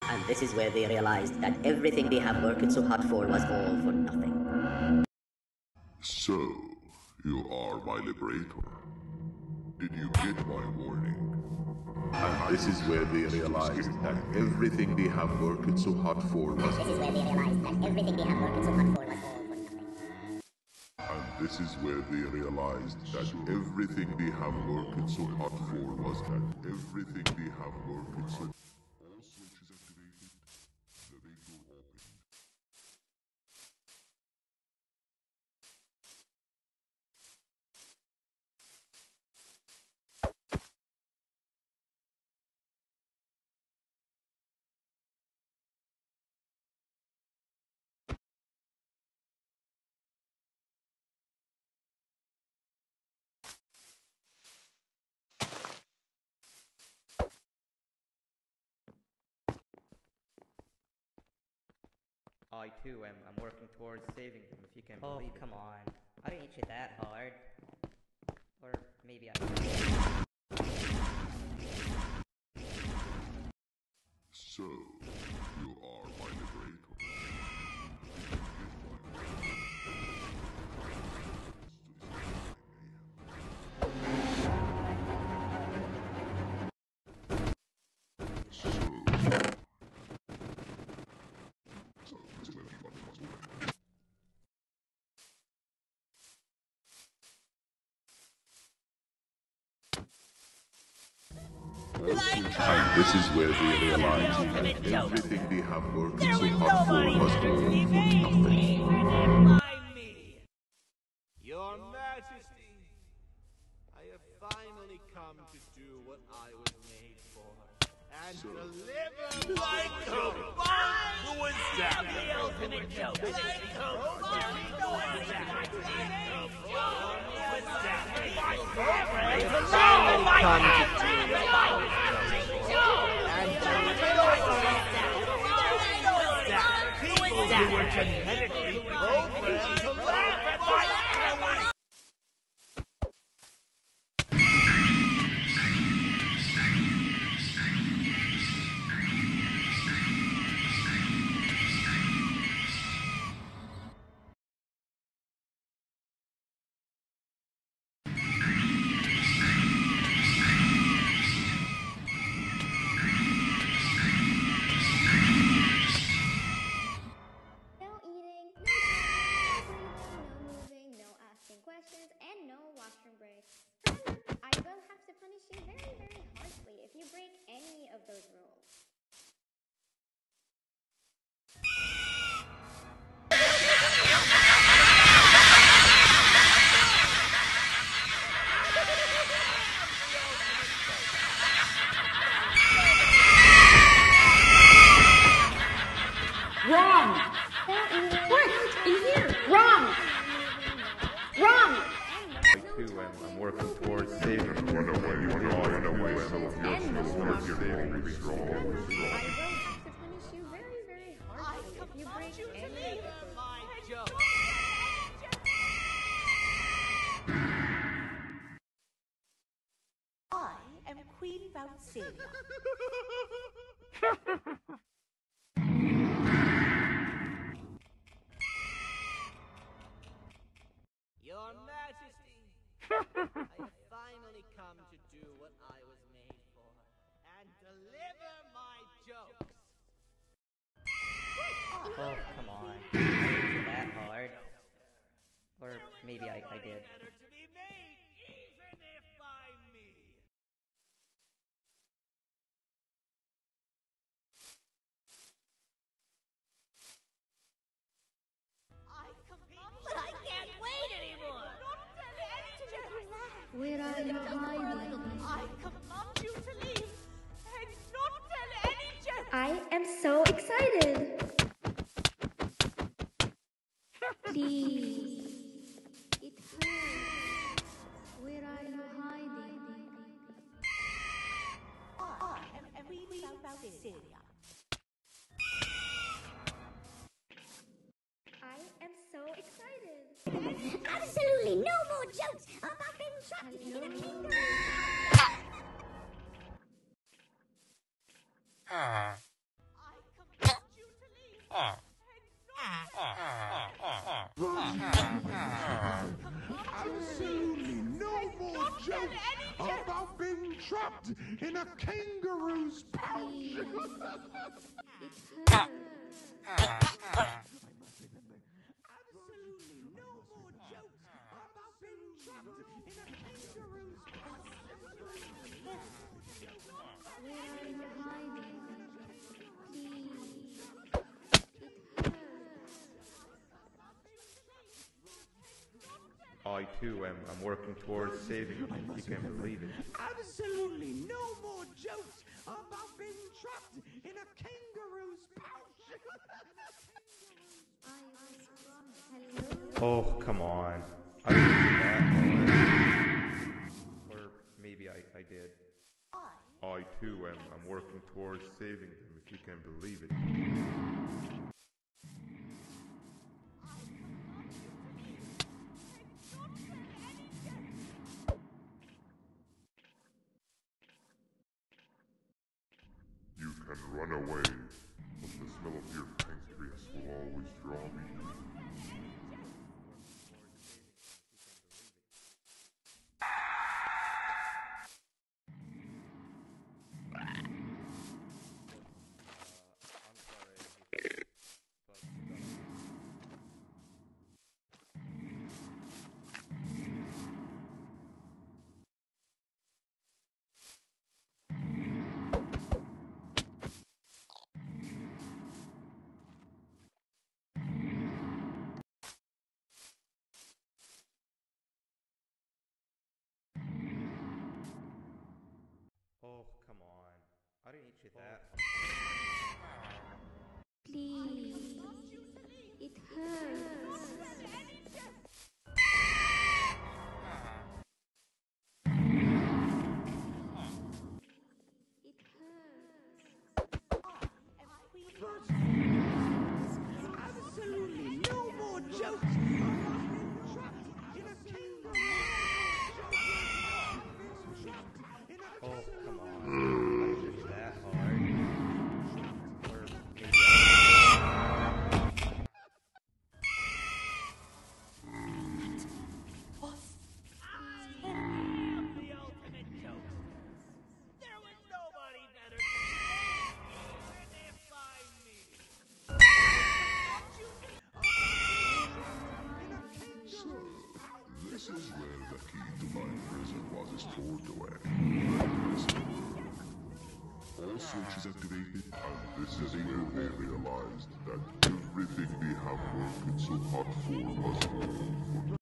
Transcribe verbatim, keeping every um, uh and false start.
And this is where they realized that everything they have worked so hard for was all for nothing. So, you are my liberator. Did you get my warning? And this is where they realized that everything they have worked so hard for was This is where they realized that everything they have worked so hard for was all for nothing. And this is where they realized that everything they have worked so hard for was that everything they have worked so. All switches activated. Elevator open. I too am I'm working towards saving him, if you can Oh, believe it. come on. I didn't hit you that hard. Or maybe I... So, you are my liberator. Did you get my warning? So, so this is where we got the puzzle. And this is where they realized that everything they have worked so hard for was all for nothing. By me, Your Majesty, I have finally come to do what I was made for, and So, deliver like a bomb. Who is that? The ultimate joke. Like a bomb. Who is that? Who is that? Come to do what I was made for, and deliver people who were genetically programmed to laugh at my talent. No eating, no sleeping, no moving, no asking questions, and no washroom breaks. However, I will have to punish you very, very harshly if you break any of those rules. Wrong! No eating, What? In here? Wrong! Wrong! I too am I'm working towards saving him. Run away, you run away, so if you're and no strong, washroom you're breaks. always strong. I will have to punish you very, very harshly if you break any of those. My joke. I am Queen Valkyria. Your Majesty, I have finally come to do what I was made for, and deliver my jokes. Oh, come on. I didn't hit you that hard. Or maybe I, I did. Better to be made, even if by me. I come but I can't wait anymore. Not tell any joke. Where are you hiding? I command you to leave and not tell any joke. I am so excited. Please. It hurts. Where are you hiding? I am Queen Valkyria. I am so excited. Absolutely no more jokes about being trapped in a kingdom. I Absolutely no more jokes about being trapped in a kangaroo's pouch. Absolutely no more jokes about being trapped in a kangaroo's pouch. Where are you hiding? Please. I too am I'm working towards saving him, if you can believe it. Absolutely no more jokes about being trapped in a kangaroo's pouch. I was wrong. Hello? Oh, come on. I didn't do that. Or maybe I, I did. I too am I'm working towards saving him, if you can believe it. You can run away, but the smell of your pancreas will always draw me to you. Oh, come on. I didn't eat you that. Please. It hurts. It hurts. Absolutely no more jokes about being trapped in a kangaroo's pouch. Oh, come on. I didn't hit you that hard. Or maybe I The ultimate joke. There was nobody better to than if I me. This is where the key to my prison was stored away. All switches activated, and this is where they realized that everything they have worked so hard for was all for